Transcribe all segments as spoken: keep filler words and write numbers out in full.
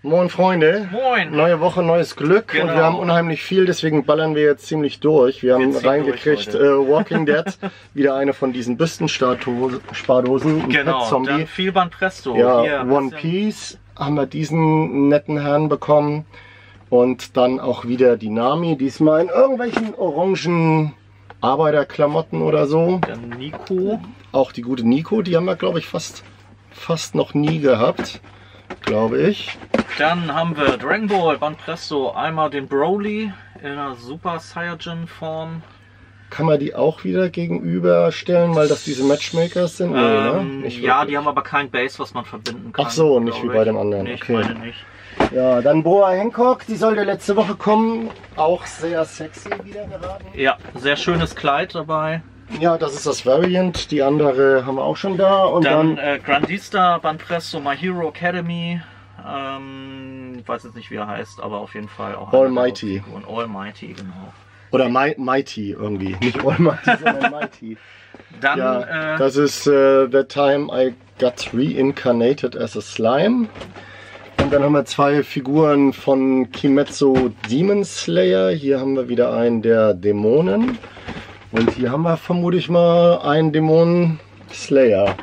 Moin Freunde, Moin. Neue Woche, neues Glück. Genau. Und wir haben unheimlich viel, deswegen ballern wir jetzt ziemlich durch. Wir haben Wir reingekriegt durch, äh, Walking Dead, wieder eine von diesen Bürstenspardosen, ein Genau, Pet Zombie. dann viel Banpresto. Ja, Hier, One bisschen- Piece haben wir diesen netten Herrn bekommen. Und dann auch wieder die Nami, diesmal in irgendwelchen orangen Arbeiterklamotten oder so. Dann Nico. Auch die gute Nico, die haben wir glaube ich fast, fast noch nie gehabt, glaube ich. Dann haben wir Dragon Ball Banpresto. Einmal den Broly in einer Super Saiyajin Form. Kann man die auch wieder gegenüberstellen, weil das diese Matchmakers sind? Nee, ähm, ne? Nicht ja, wirklich. die haben aber kein Base, was man verbinden kann. Ach so, nicht glaub wie bei ich. dem anderen, Nee, ich okay. meine nicht. Ja, dann Boa Hancock, die sollte letzte Woche kommen. Auch sehr sexy wieder geraten. Ja, sehr schönes Kleid dabei. Ja, das ist das Variant. Die andere haben wir auch schon da. Und Dann, dann, äh, Grandista Banpresto My Hero Academy. Ähm, ich weiß jetzt nicht, wie er heißt, aber auf jeden Fall auch. Almighty. Und Almighty, genau. oder Mi Mighty irgendwie. Nicht Almighty, sondern Mighty. Dann, Ja, äh, das ist äh, The Time I Got Reincarnated as a Slime. Und dann haben wir zwei Figuren von Kimetsu Demon Slayer. Hier haben wir wieder einen der Dämonen. Und hier haben wir vermutlich mal einen Dämonen Slayer.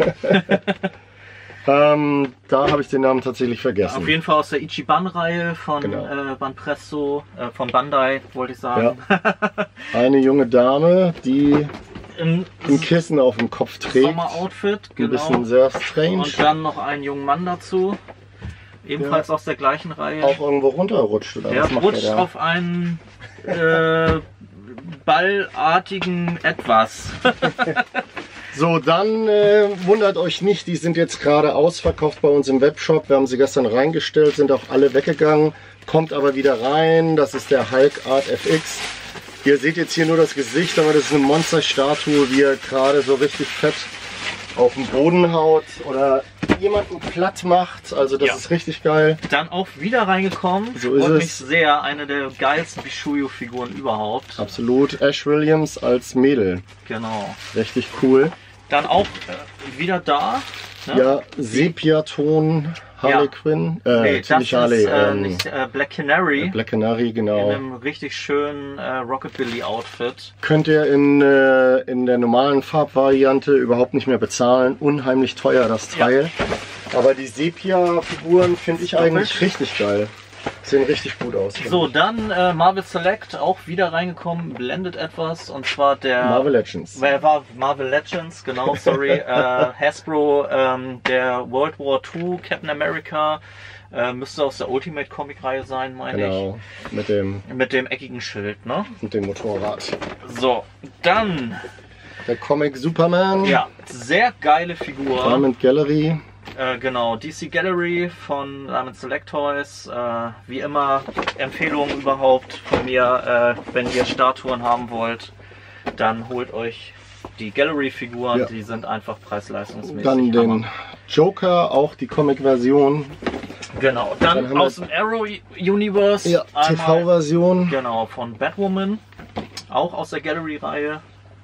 ähm, da habe ich den Namen tatsächlich vergessen. auf jeden Fall aus der Ichiban-Reihe von Genau. äh, Banpresto, äh, von Bandai, wollte ich sagen. Eine junge Dame, die Im ein Kissen auf dem Kopf trägt. Sommeroutfit, Ein genau. bisschen sehr strange. Und dann noch einen jungen Mann dazu. Ebenfalls Ja. aus der gleichen Reihe. Auch irgendwo runterrutscht, oder Der was macht rutscht der da? auf einen äh, ballartigen Etwas. So, dann äh, wundert euch nicht, die sind jetzt gerade ausverkauft bei uns im Webshop. Wir haben sie gestern reingestellt, sind auch alle weggegangen. Kommt aber wieder rein. Das ist der Hulk Art F X. Ihr seht jetzt hier nur das Gesicht, aber das ist eine Monsterstatue, wie er gerade so richtig fett auf den Boden haut oder jemanden platt macht. Also das Ja. ist richtig geil. Dann auch wieder reingekommen. So ist Freut mich es. sehr. Eine der geilsten Bishuyo-Figuren überhaupt. Absolut. Ash Williams als Mädel. Genau. Richtig cool. Dann auch äh, wieder da. Ne? Ja, Sepiaton Harley Ja. Quinn. Äh, Nee, das nicht Harley. ist äh, ähm, nicht äh, Black Canary. Black Canary, In genau. einem richtig schönen äh, Rockabilly-Outfit. Könnt ihr in, äh, in der normalen Farbvariante überhaupt nicht mehr bezahlen. Unheimlich teuer das Teil. Aber die Sepia-Figuren finde ich eigentlich richtig geil. Sehen richtig gut aus. finde So, ich. dann äh, Marvel Select, auch wieder reingekommen, blendet etwas. Und zwar der... Marvel Legends. Wer war Marvel Legends, genau, sorry. äh, Hasbro, ähm, der World War zwei Captain America. Äh, müsste aus der Ultimate Comic Reihe sein, meine Genau, mit dem, ich. Mit dem eckigen Schild, ne? mit dem Motorrad. So, dann... Der Comic Superman. Ja, sehr geile Figur. Diamond Gallery. Äh, genau, D C Gallery von Diamond Select Toys. Äh, wie immer, Empfehlung überhaupt von mir, äh, wenn ihr Statuen haben wollt, dann holt euch die Gallery-Figuren, Ja. die sind einfach preis-leistungsmäßig. Dann den Hammer. Joker, auch die Comic-Version. Genau, dann, Dann haben wir- aus dem Arrow Universe. Ja, einmal- T V-Version. Genau, von Batwoman. Auch aus der Gallery-Reihe.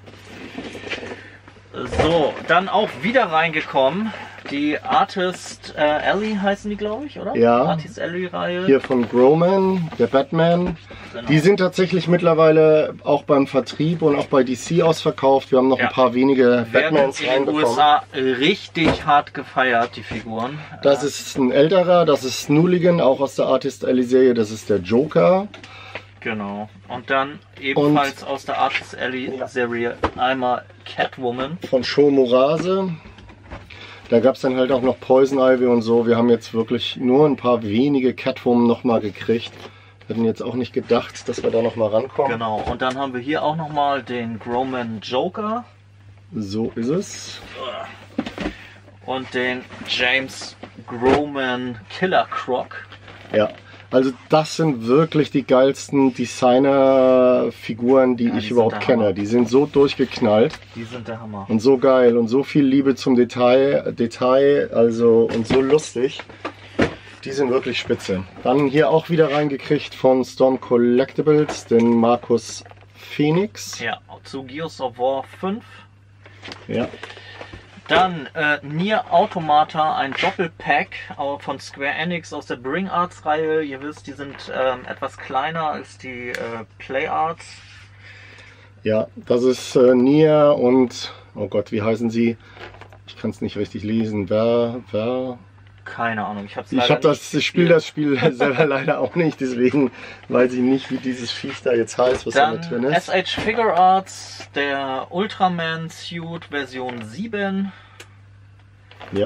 So, dann auch wieder reingekommen. Die Artist äh, Alley heißen die, glaube ich, oder? Ja. Artist Alley-Reihe. Hier von Growman, der Batman. Genau. Die sind tatsächlich mittlerweile auch beim Vertrieb und auch bei D C ausverkauft. Wir haben noch Ja. ein paar wenige werden Batmans in den reinbekommen. U S A richtig hart gefeiert, die Figuren. Das ist ein älterer, das ist Snooligan, auch aus der Artist Alley Serie. Das ist der Joker. Genau. Und dann ebenfalls aus der Artist Alley Serie einmal Catwoman. Von Sho Murase. Da gab es dann halt auch noch Poison Ivy und so. Wir haben jetzt wirklich nur ein paar wenige Catwoman nochmal gekriegt. Wir hatten jetzt auch nicht gedacht, dass wir da nochmal rankommen. Genau. Und dann haben wir hier auch nochmal den Growman Joker So ist es. und den James Growman Killer Croc. Ja, also das sind wirklich die geilsten Designer-Figuren, die Ja, die ich sind überhaupt der kenne. Hammer. Die sind so durchgeknallt Die sind der Hammer. und so geil und so viel Liebe zum Detail, Detail, also und so lustig. Die sind wirklich spitze. Dann hier auch wieder reingekriegt von Storm Collectibles, den Markus Phoenix. Ja, zu Gears of War fünf. Ja. Dann äh, Nier Automata, ein Doppelpack von Square Enix aus der Bring Arts Reihe. Ihr wisst, die sind ähm, etwas kleiner als die äh, Play Arts. Ja, das ist äh, Nier und, oh Gott, wie heißen sie? Ich kann es nicht richtig lesen. Wer, wer? Keine Ahnung, ich habe Ich habe das, ich spiele das Spiel selber leider auch nicht, deswegen weiß ich nicht, wie dieses Viech da jetzt heißt, was Dann da mit drin ist. S H Figure Arts, der Ultraman Suit Version sieben. Ja. Äh,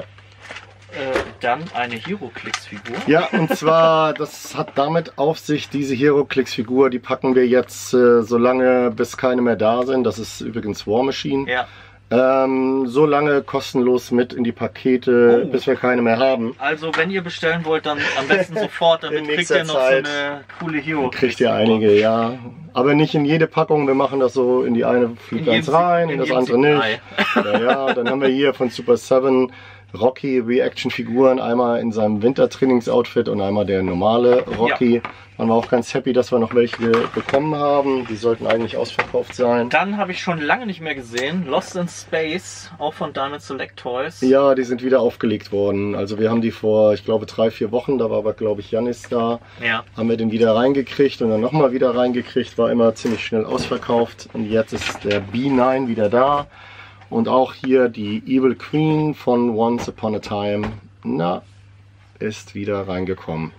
dann eine HeroClix-Figur. Ja, und zwar, das hat damit auf sich, diese HeroClix-Figur, die packen wir jetzt äh, so lange, bis keine mehr da sind. Das ist übrigens War Machine. Ja. Ähm, so lange kostenlos mit in die Pakete, Oh. bis wir keine mehr haben. Also wenn ihr bestellen wollt, dann am besten sofort, damit In kriegt nächster ihr noch Zeit so eine coole Hero. Kriegt ihr einige, ja. Aber nicht in jede Packung, wir machen das so, in die eine fliegt In eins jedem rein, Sie- in in das jedem andere Sie- nicht. Ja, ja, dann haben wir hier von Super seven Rocky Reaction-Figuren, einmal in seinem Wintertrainingsoutfit und einmal der normale Rocky. Ja. Waren wir auch ganz happy, dass wir noch welche bekommen haben. Die sollten eigentlich ausverkauft sein. Dann habe ich schon lange nicht mehr gesehen, Lost in Space, auch von Diamond Select Toys. Ja, die sind wieder aufgelegt worden. Also wir haben die vor, ich glaube, drei, vier Wochen, da war aber, glaube ich, Janis da. Ja. Haben wir den wieder reingekriegt und dann nochmal wieder reingekriegt. War immer ziemlich schnell ausverkauft. Und jetzt ist der B neun wieder da. Und auch hier die Evil Queen von Once Upon a Time, na, ist wieder reingekommen.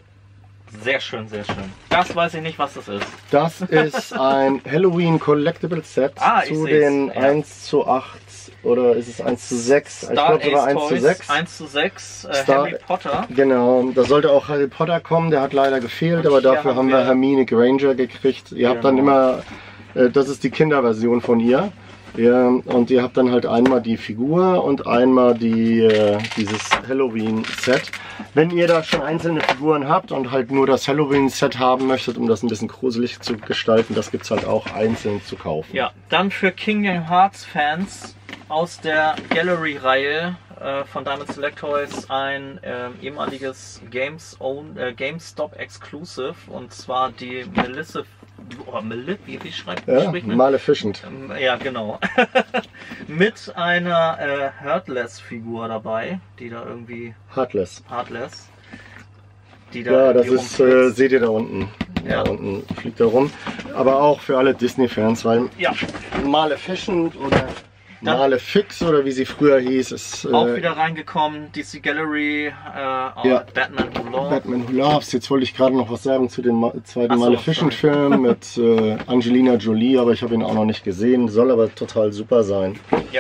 Sehr schön, sehr schön. Das weiß ich nicht, was das ist. Das ist ein Halloween Collectible Set Ah, ich zu seh's, den ja. eins zu acht oder ist es eins zu sechs? Ich Star glaube sogar Ace eins zu Toys, sechs. eins zu sechs, äh, Star- Harry Potter. Genau, da sollte auch Harry Potter kommen, der hat leider gefehlt, Und aber hier dafür haben haben wir wir- Hermine Granger gekriegt. Ihr habt dann Genau. immer, äh, das ist die Kinderversion von ihr. Ja, und ihr habt dann halt einmal die Figur und einmal die, äh, dieses Halloween-Set. Wenn ihr da schon einzelne Figuren habt und halt nur das Halloween-Set haben möchtet, um das ein bisschen gruselig zu gestalten, das gibt es halt auch einzeln zu kaufen. Ja, dann für Kingdom Hearts Fans aus der Gallery-Reihe äh, von Diamond Select Toys ein äh, ehemaliges Games Own, äh, GameStop Exclusive, und zwar die Melissa, oh, Melissa, wie, wie schreibt Ja, spricht man? Maleficent. Ähm, Ja, genau. Mit einer äh, Heartless-Figur dabei, die da irgendwie Heartless. Heartless. Die da Ja, das irgendwie ist, äh, rumflitzt. seht ihr da unten. Ja. Da unten fliegt er rum. Aber auch für alle Disney-Fans, weil Ja, Maleficent oder Dann- Malefix oder wie sie früher hieß, ist äh, auch wieder reingekommen. D C Gallery, äh, Ja. Batman Who Loves. Batman Who Loves. Jetzt wollte ich gerade noch was sagen zu dem Ma- zweiten Ach so, Maleficent-Film mit äh, Angelina Jolie, aber ich habe ihn auch noch nicht gesehen. Soll aber total super sein. Ja.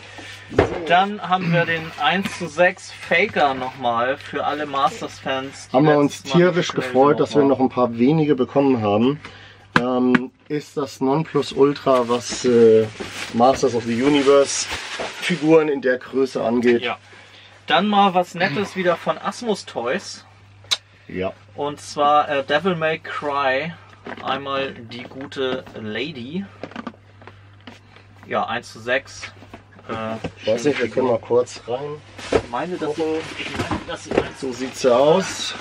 Dann haben wir den eins zu sechs Faker nochmal für alle Masters-Fans. die Haben wir uns letztes Mal tierisch bestellt gefreut, dass wir haben. noch ein paar wenige bekommen haben. Ähm, ist das Nonplusultra, was äh, Masters of the Universe Figuren in der Größe angeht. Ja. Dann mal was Nettes wieder von Asmus Toys. Ja. Und zwar äh, Devil May Cry. Einmal die gute Lady. Ja, eins zu sechs. Äh, Ich weiß nicht, wir können mal kurz rein. Ich meine, dass gucken. ich meine, dass sie eins So sieht sie aus.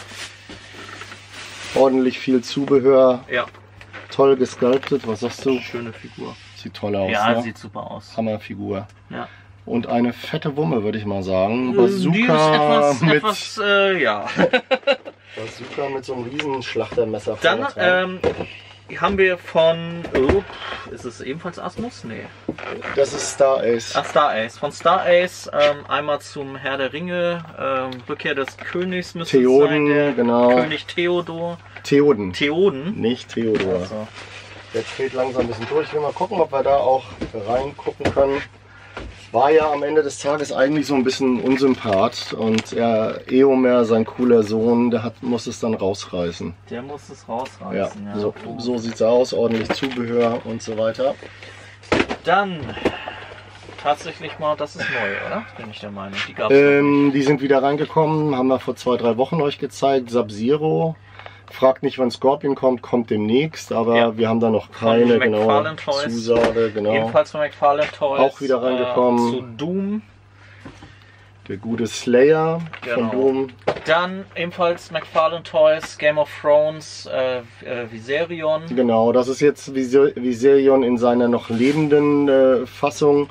Ordentlich viel Zubehör. Ja, Toll gesculptet. Was sagst du? schöne Figur. Sieht toll aus. Ja, ne? sieht super aus. Hammerfigur. Ja. Und eine fette Wumme, würde ich mal sagen. Die ist Bazooka etwas, mit, etwas äh, ja. Bazooka mit so einem riesen Schlachtermesser. Dann vorne dran. ähm, haben wir von, oh, ist es ebenfalls Asmus? Nee. Das ist Star Ace. Ah, Star Ace. Von Star Ace ähm, einmal zum Herr der Ringe, ähm, Rückkehr des Königs müsste es Theoden, sein, der genau. König Theodor. Theoden. Theoden. Nicht Theodor. Also, Der dreht langsam ein bisschen durch. Ich will mal gucken, ob wir da auch reingucken können. War ja am Ende des Tages eigentlich so ein bisschen Unsympath. Und er, Eomer, sein cooler Sohn, der hat, muss es dann rausreißen. der muss es Ja, rausreißen. Ja, so, so sieht es aus. Ordentlich Zubehör und so weiter. Dann tatsächlich mal, das ist neu, oder? Bin ich der Meinung. Die gab's Ähm, die sind wieder reingekommen, haben wir vor zwei, drei Wochen euch gezeigt. Sub-Zero. Fragt nicht, wann Scorpion kommt, kommt demnächst, aber Ja. wir haben da noch keine Von genaue McFarlane Toys. Zusage. Genau. Ebenfalls von McFarlane Toys. Auch wieder reingekommen. Äh, zu Doom. Der gute Slayer Genau. von Doom. Dann ebenfalls McFarlane Toys, Game of Thrones, äh, äh, Viserion. Genau, das ist jetzt Vise- Viserion in seiner noch lebenden äh, Fassung.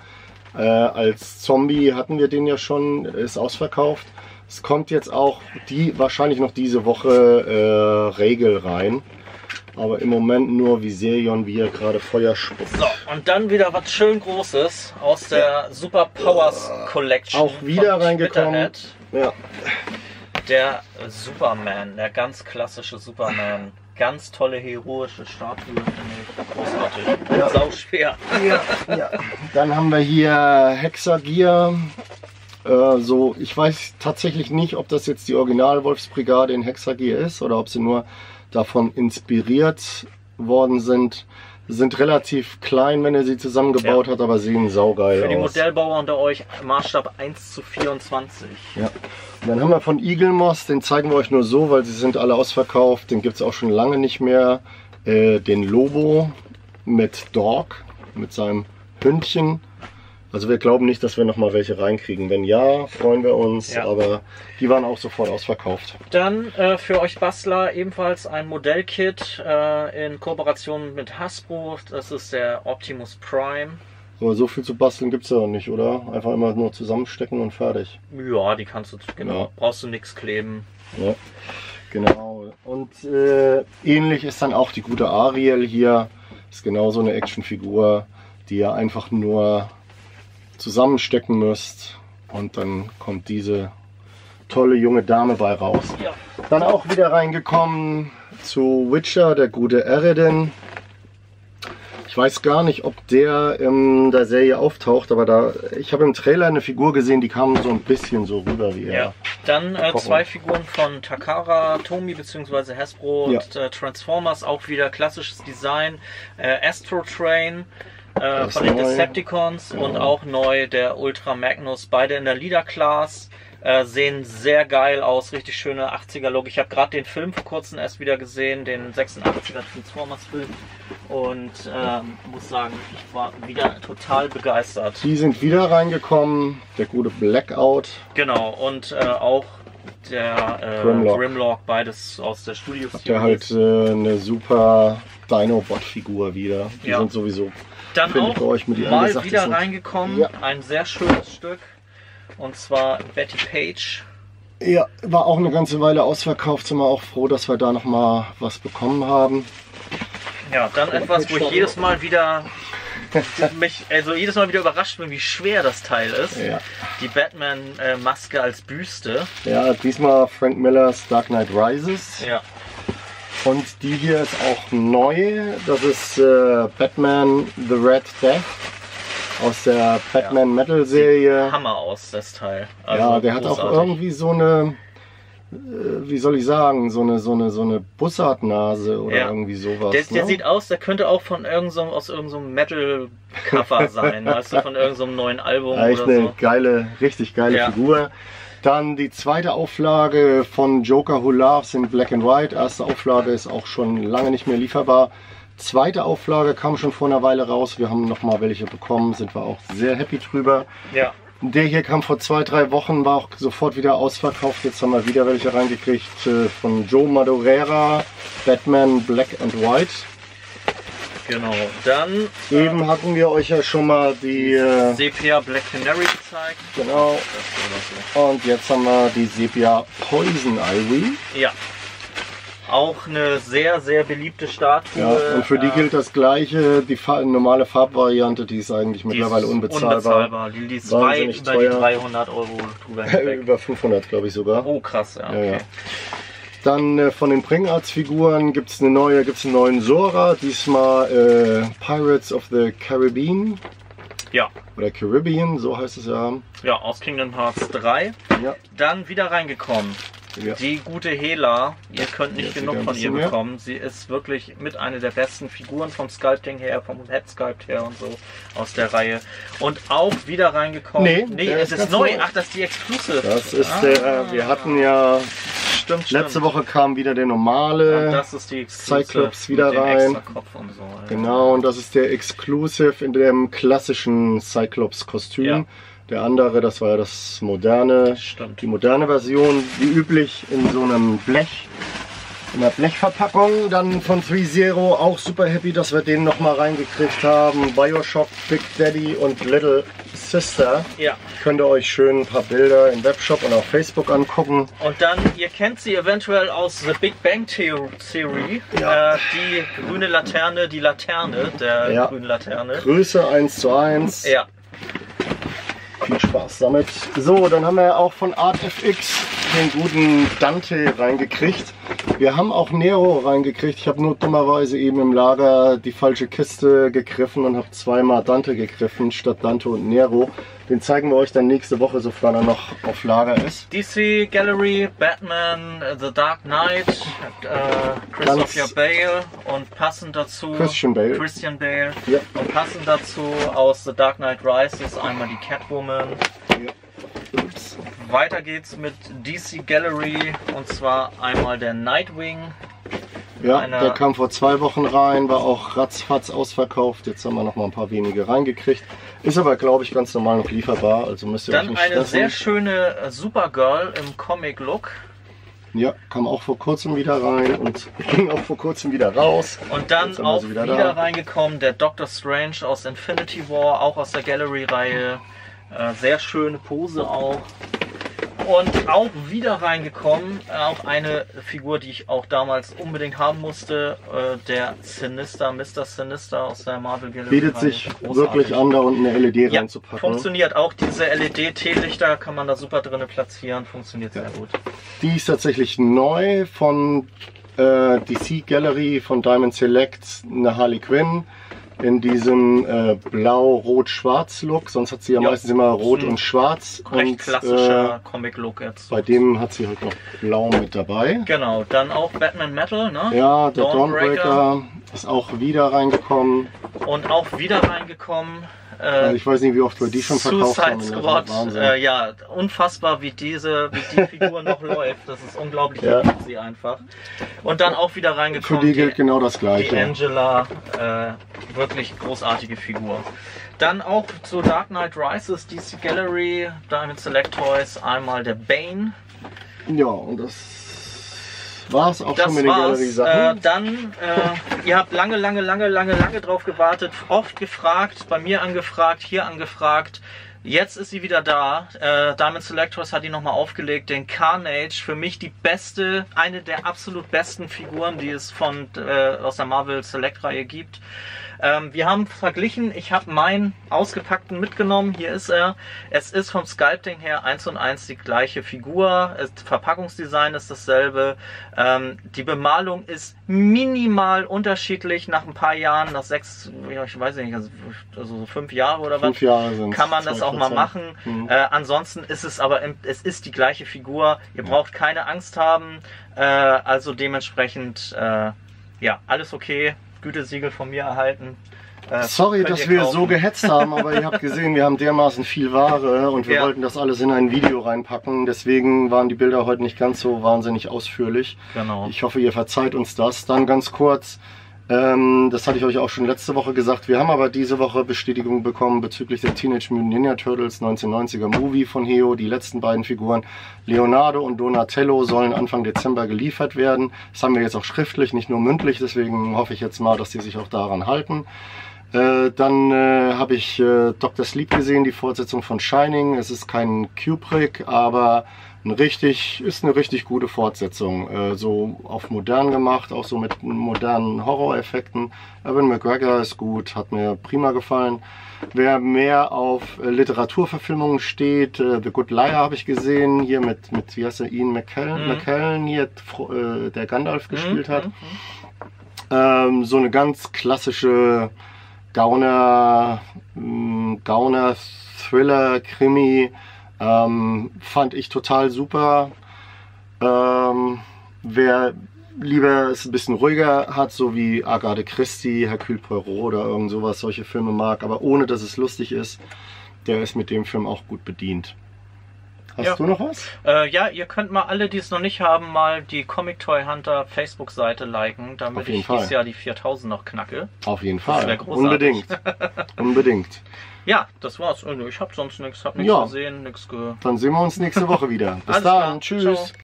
Äh, als Zombie hatten wir den ja schon, ist ausverkauft. Es kommt jetzt auch die wahrscheinlich noch diese Woche äh, Regel rein. Aber im Moment nur Viserion, wie er gerade Feuer spuckt. So, und dann wieder was schön Großes aus der Super Powers Collection. Auch wieder reingekommen. Ja. Der Superman, der ganz klassische Superman. Ganz tolle heroische Statue, finde ich großartig. Ja. Sau schwer. Ja, ja. Dann haben wir hier Hexagear. Äh, so, ich weiß tatsächlich nicht, ob das jetzt die Original Wolfsbrigade in Hexagear ist oder ob sie nur davon inspiriert worden sind. Sind relativ klein, wenn er sie zusammengebaut ja. hat, aber sehen saugeil aus. Für die Modellbauer unter euch Maßstab eins zu vierundzwanzig. Ja. Und dann haben wir von Eagle Moss, den zeigen wir euch nur so, weil sie sind alle ausverkauft. Den gibt es auch schon lange nicht mehr. Äh, den Lobo mit Dog, mit seinem Hündchen. Also wir glauben nicht, dass wir noch mal welche reinkriegen. Wenn ja, freuen wir uns, ja. aber die waren auch sofort ausverkauft. Dann äh, für euch Bastler ebenfalls ein Modellkit äh, in Kooperation mit Hasbro. Das ist der Optimus Prime. Aber so viel zu basteln gibt es ja nicht, oder? Einfach immer nur zusammenstecken und fertig. Ja, die kannst du, genau. Ja. Brauchst du nichts kleben. Ja, genau. Und äh, ähnlich ist dann auch die gute Ariel hier. Ist genauso eine Actionfigur, die ihr einfach nur zusammenstecken müsst. Und dann kommt diese tolle junge Dame bei raus. Ja. Dann auch wieder reingekommen zu Witcher, der gute Eredin. Ich weiß gar nicht, ob der in der Serie auftaucht, aber da ich habe im Trailer eine Figur gesehen, die kam so ein bisschen so rüber wie er. Ja. Dann äh, zwei Figuren von Takara Tomy bzw. Hasbro ja. und äh, Transformers, auch wieder klassisches Design. Äh, Astro Train äh, von den neu. Decepticons ja. und auch neu der Ultra Magnus, beide in der Leader Class. Äh, sehen sehr geil aus, richtig schöne achtziger Look. Ich habe gerade den Film vor kurzem erst wieder gesehen, den sechsundachtziger Transformers Film, und äh, muss sagen, ich war wieder total begeistert. Die sind wieder reingekommen, der gute Blackout. Genau, und äh, auch der äh, Grimlock. Grimlock, beides aus der Studio Series. Der halt äh, eine super Dinobot-Figur wieder. Die ja. sind sowieso dann auch bei euch mit mal gesagt, wieder sind, reingekommen, ja. ein sehr schönes Stück. Und zwar Betty Page. Ja, war auch eine ganze Weile ausverkauft. Sind wir auch froh, dass wir da noch mal was bekommen haben. Ja, dann Betty etwas, Page wo ich jedes Mal wieder mich, also jedes Mal wieder überrascht bin, wie schwer das Teil ist. Ja. Die Batman-Maske als Büste. Ja, diesmal Frank Millers Dark Knight Rises. Ja. Und die hier ist auch neu. Das ist äh, Batman The Red Death. Aus der Batman ja. Metal Serie. Sieht Hammer aus, das Teil. Also ja, der großartig. Hat auch irgendwie so eine, wie soll ich sagen, so eine, so eine, so eine Bussardnase oder ja. irgendwie sowas. Der, der ne? sieht aus, der könnte auch von irgend so, aus irgendeinem so Metal-Cover sein, also von irgendeinem so neuen Album Echt oder eine so. geile, richtig geile ja. Figur. Dann die zweite Auflage von Joker Who Laughs in Black and White. Erste Auflage ist auch schon lange nicht mehr lieferbar. Zweite Auflage kam schon vor einer Weile raus. Wir haben noch mal welche bekommen, sind wir auch sehr happy drüber. Ja. Der hier kam vor zwei, drei Wochen, war auch sofort wieder ausverkauft. Jetzt haben wir wieder welche reingekriegt von Joe Madureira, Batman Black and White. Genau, dann... Eben äh, hatten wir euch ja schon mal die... Äh, Sepia Black Canary gezeigt. Genau. Und jetzt haben wir die Sepia Poison Ivy. Ja. Auch eine sehr, sehr beliebte Statue. Ja, und für die äh, gilt das Gleiche. Die Fa normale Farbvariante, die ist eigentlich die mittlerweile ist unbezahlbar. unbezahlbar. Die liegt weit über teuer. Die dreihundert Euro drüber hinweg. Über fünfhundert, glaube ich sogar. Oh, krass, ja. Okay. Ja, ja. Dann äh, von den Bringarts-Figuren gibt es eine neue, gibt es einen neuen Sora. Diesmal äh, Pirates of the Caribbean. Ja. Oder Caribbean, so heißt es ja. Ja, aus Kingdom Hearts drei. Ja. Dann wieder reingekommen. Ja. Die gute Hela, ihr könnt nicht ja, genug von ihr bekommen. Mehr. Sie ist wirklich mit einer der besten Figuren vom Sculpting her, vom Head Sculpt her und so aus der Reihe. Und auch wieder reingekommen. Nee, nee es ist, ist neu. Ach, das ist die Exclusive. Das ist ah. der, wir hatten ja, stimmt, stimmt. letzte Woche kam wieder der normale ja, das ist die Cyclops wieder rein. Kopf und so, ja. Genau, und das ist der Exclusive in dem klassischen Cyclops-Kostüm. Ja. Der andere, das war ja das moderne, Stimmt. die moderne Version, wie üblich in so einem Blech. in der Blechverpackung. Dann von Three Zero auch super happy, dass wir den noch mal reingekriegt haben. Bioshock, Big Daddy und Little Sister. Ja. Könnt ihr euch schön ein paar Bilder im Webshop und auf Facebook angucken. Und dann, ihr kennt sie eventuell aus The Big Bang Theory. Ja. Äh, die grüne Laterne, die Laterne der Ja. grünen Laterne. Größe eins zu eins. Ja. Viel Spaß damit. So, dann haben wir auch von Art F X den guten Dante reingekriegt. Wir haben auch Nero reingekriegt. Ich habe nur dummerweise eben im Lager die falsche Kiste gegriffen und habe zweimal Dante gegriffen statt Dante und Nero. Den zeigen wir euch dann nächste Woche, sofern er noch auf Lager ist. D C Gallery, Batman, The Dark Knight, äh, Christopher Bale und passend dazu Christian Bale. Christian Bale. Ja. Und passend dazu aus The Dark Knight Rises einmal die Catwoman. Ja. Ups. Weiter geht's mit D C Gallery und zwar einmal der Nightwing. Ja, Eine- der kam vor zwei Wochen rein, war auch ratzfatz ausverkauft. Jetzt haben wir noch mal ein paar wenige reingekriegt. Ist aber, glaube ich, ganz normal noch lieferbar, also müsst ihr euch Dann nicht eine stressen. sehr schöne äh, Supergirl im Comic-Look. Ja, kam auch vor kurzem wieder rein und ging auch vor kurzem wieder raus. Und dann Jetzt sind wir auch sie wieder, wieder da. reingekommen der Doctor Strange aus Infinity War, auch aus der Gallery-Reihe. Äh, sehr schöne Pose auch. Und auch wieder reingekommen, äh, auch eine Figur, die ich auch damals unbedingt haben musste, äh, der Sinister, Mister Sinister aus der Marvel Gallery. Bietet sich wirklich an, da unten eine L E D Ja, reinzupacken. funktioniert auch. Diese L E D-Teelichter kann man da super drin platzieren, funktioniert sehr gut. Die ist tatsächlich neu von äh, D C Gallery, von Diamond Select, eine Harley Quinn. In diesem äh, Blau-Rot-Schwarz-Look, sonst hat sie ja, Ja, meistens immer Rot ein und Schwarz. Recht Und klassischer äh, Comic-Look jetzt. bei dem hat sie halt noch Blau mit dabei. Genau, dann auch Batman Metal, ne? Ja, der Dawnbreaker. Dawnbreaker ist auch wieder reingekommen. Und auch wieder reingekommen. Äh, Also ich weiß nicht, wie oft wir die schon verkauft haben. Suicide Das ist Squad, Wahnsinn. äh, ja, unfassbar, wie diese, wie die Figur noch läuft. Das ist unglaublich, Ja. ich liebe sie einfach. Und dann auch wieder Für reingekommen. die gilt genau das die Gleiche. Angela, äh, wirklich großartige Figur. Dann auch zu Dark Knight Rises, D C Gallery, Diamond Select Toys, einmal der Bane. Ja, und das war es auch Das schon mit den war's. Äh, Galerie-Sachen. dann, äh, ihr habt lange, lange, lange, lange, lange drauf gewartet, oft gefragt, bei mir angefragt, hier angefragt. Jetzt ist sie wieder da. Äh, Diamond Selectors hat die nochmal aufgelegt. Den Carnage, für mich die beste, eine der absolut besten Figuren, die es von äh, aus der Marvel Select Reihe gibt. Ähm, wir haben verglichen, ich habe meinen ausgepackten mitgenommen, hier ist er. Es ist vom Sculpting her eins und eins die gleiche Figur, das Verpackungsdesign ist dasselbe. Ähm, die Bemalung ist minimal unterschiedlich nach ein paar Jahren, nach sechs, ja, ich weiß nicht, also so fünf Jahre oder Fünf was, Jahre sind kann man das auch mal machen. Mhm. Äh, ansonsten ist es aber, im, es ist die gleiche Figur, ihr braucht keine Angst haben, äh, also dementsprechend, äh, ja, alles okay. Gütesiegel von mir erhalten. Äh, Sorry, könnt dass ihr wir kaufen. so gehetzt haben, aber ihr habt gesehen, wir haben dermaßen viel Ware und wir Ja. wollten das alles in ein Video reinpacken. Deswegen waren die Bilder heute nicht ganz so wahnsinnig ausführlich. Genau. Ich hoffe, ihr verzeiht uns das. Dann ganz kurz, ähm, das hatte ich euch auch schon letzte Woche gesagt, wir haben aber diese Woche Bestätigung bekommen bezüglich der Teenage Mutant Ninja Turtles neunzehnhundertneunziger Movie von Heo. Die letzten beiden Figuren, Leonardo und Donatello, sollen Anfang Dezember geliefert werden. Das haben wir jetzt auch schriftlich, nicht nur mündlich, deswegen hoffe ich jetzt mal, dass die sich auch daran halten. Äh, dann äh, habe ich äh, Doktor Sleep gesehen, die Fortsetzung von Shining. Es ist kein Kubrick, aber ein richtig, ist eine richtig gute Fortsetzung. Äh, so auf modern gemacht, auch so mit modernen Horroreffekten. Ewan McGregor ist gut, hat mir prima gefallen. Wer mehr auf äh, Literaturverfilmungen steht, äh, The Good Liar habe ich gesehen, hier mit, mit wie heißt er, Ian McKellen, Mhm. McKellen hier, äh, der Gandalf gespielt Mhm, hat. mhm. Ähm, so eine ganz klassische Gauner, mh, Gauner Thriller, Krimi, ähm, fand ich total super. Ähm, wer lieber es ein bisschen ruhiger hat, so wie Agatha Christie, Hercule Poirot oder irgend sowas, solche Filme mag, aber ohne dass es lustig ist, der ist mit dem Film auch gut bedient. Hast Ja. du noch was? Äh, ja, ihr könnt mal alle, die es noch nicht haben, mal die Comic Toy Hunter Facebook-Seite liken, damit Auf jeden ich Fall. dieses Jahr die viertausend noch knacke. Auf jeden Das Fall. wär großartig. Unbedingt. Unbedingt. Ja, das war's. Ich hab sonst nichts, hab nichts Ja. gesehen, nichts ge... Dann sehen wir uns nächste Woche wieder. Bis Alles dann. klar. Tschüss. Ciao.